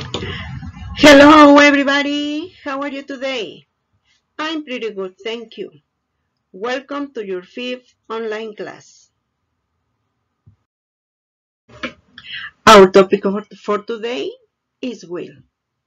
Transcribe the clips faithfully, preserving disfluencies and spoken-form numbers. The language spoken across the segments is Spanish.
Hello everybody, how are you today? I'm pretty good, thank you. Welcome to your fifth online class. Our topic for today is will.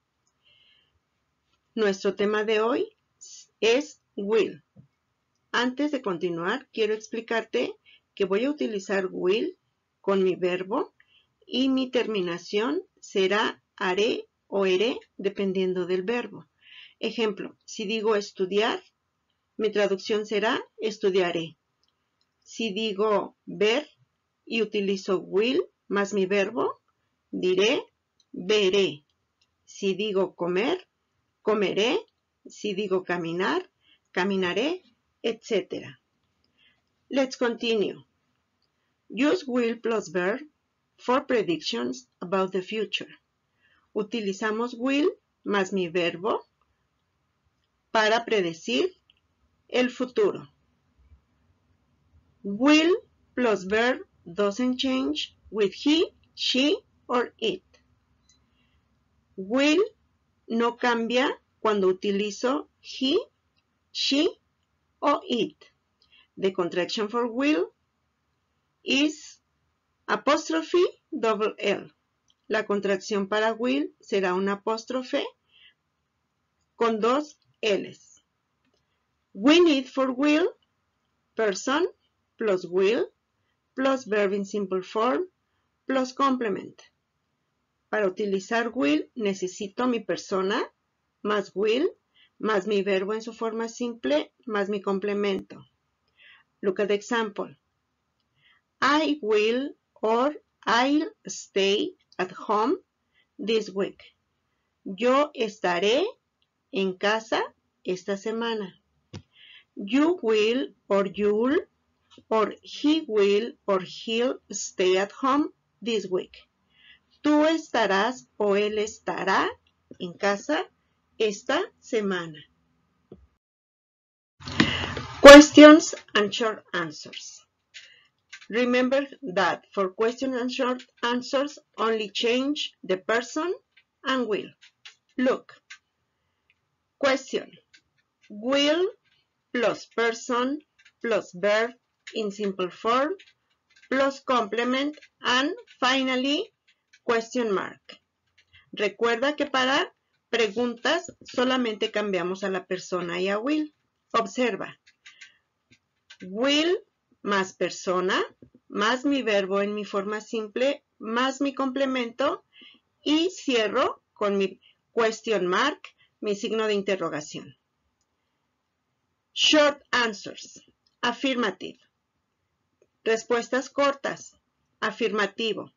Nuestro tema de hoy es will. Antes de continuar, quiero explicarte que voy a utilizar will con mi verbo y mi terminación será haré o eré dependiendo del verbo. Ejemplo, si digo estudiar, mi traducción será estudiaré. Si digo ver y utilizo will más mi verbo, diré veré. Si digo comer, comeré. Si digo caminar, caminaré, etcétera. Let's continue. Use will plus verb for predictions about the future. Utilizamos will más mi verbo para predecir el futuro. Will plus verb doesn't change with he, she, or it. Will no cambia cuando utilizo he, she, o it. The contraction for will is apostrophe double L. La contracción para will será un apóstrofe con dos L's. We need for will, person, plus will, plus verb in simple form, plus complement. Para utilizar will necesito mi persona, más will, más mi verbo en su forma simple, más mi complemento. Look at the example. I will or I'll stay at home this week. Yo estaré en casa esta semana. You will or you'll or he will or he'll stay at home this week. Tú estarás o él estará en casa esta semana. Questions and short answers. Remember that for questions and short answers, only change the person and will. Look. Question. Will plus person plus verb in simple form plus complement and finally question mark. Recuerda que para preguntas solamente cambiamos a la persona y a will. Observa. Will más persona, más mi verbo en mi forma simple, más mi complemento y cierro con mi question mark, mi signo de interrogación. Short answers. Affirmative. Respuestas cortas. Afirmativo.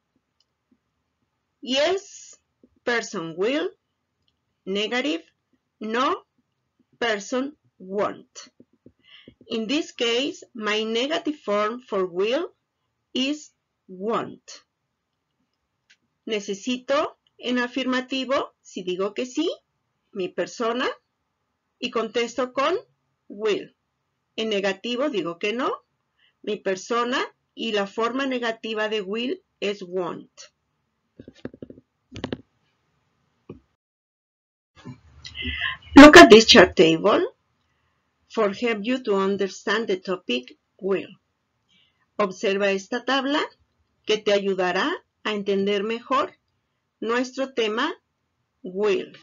Yes, person will. Negative, no, person won't. In this case, my negative form for will is won't. Necesito en afirmativo, si digo que sí, mi persona, y contesto con will. En negativo digo que no, mi persona, y la forma negativa de will es won't. Look at this chart table for help you to understand the topic will. Observa esta tabla que te ayudará a entender mejor nuestro tema will.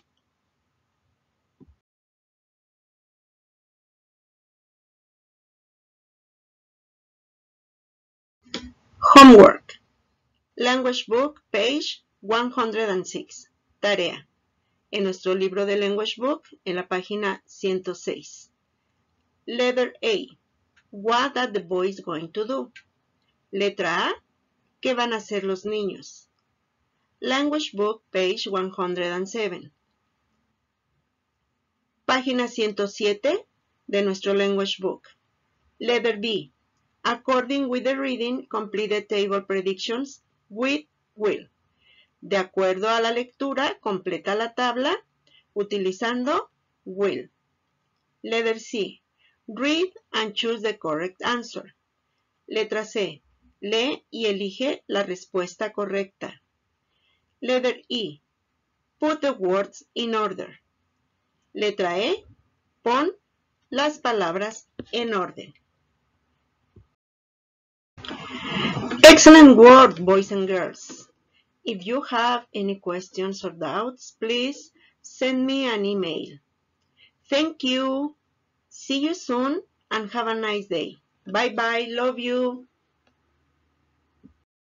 Homework. Language book, page one hundred six. Tarea. En nuestro libro de Language Book, en la página ciento seis. Letter A. What are the boys going to do? Letra A. ¿Qué van a hacer los niños? Language Book, page one hundred seven. Página ciento siete de nuestro Language Book. Letter B. According with the reading, complete the table predictions with will. De acuerdo a la lectura, completa la tabla utilizando will. Letter C. Read and choose the correct answer. Letra C. Lee y elige la respuesta correcta. Letter E. Put the words in order. Letra E. Pon las palabras en orden. Excellent work, boys and girls. If you have any questions or doubts, please send me an email. Thank you. See you soon and have a nice day. Bye bye. Love you.